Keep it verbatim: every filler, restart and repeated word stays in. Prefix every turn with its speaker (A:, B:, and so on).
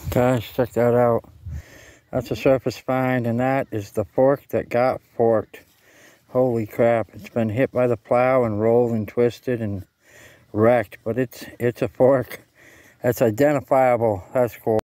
A: Guys, check that out. That's a surface find, and that is the fork that got forked. Holy crap, it's been hit by the plow and rolled and twisted and wrecked, but it's it's a fork that's identifiable. That's cool.